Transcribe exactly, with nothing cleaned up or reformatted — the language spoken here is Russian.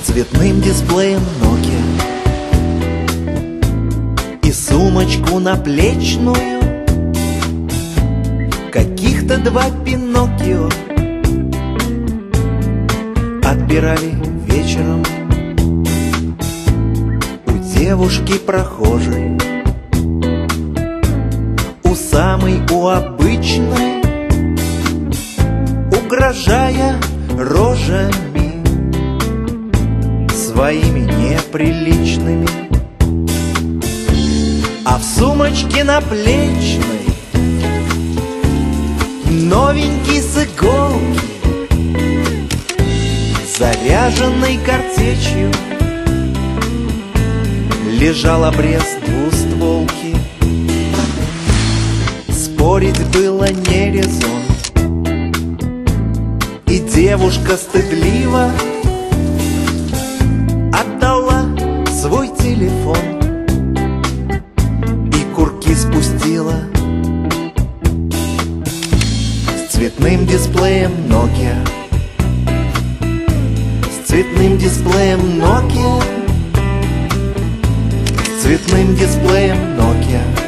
цветным дисплеем Nokia и сумочку наплечную, каких-то два Пиноккио отбирали вечером у девушки прохожей, у самой, у обычной, угрожая рожами своими неприличными. А в сумочке наплечной новенький с иголки, заряженный картечью, лежал обрез двустволки. Спорить было не резон, и девушка стыдливо отдала свой телефон и курки спустила с цветным дисплеем Nokia, с цветным дисплеем Nokia, с цветным дисплеем Nokia.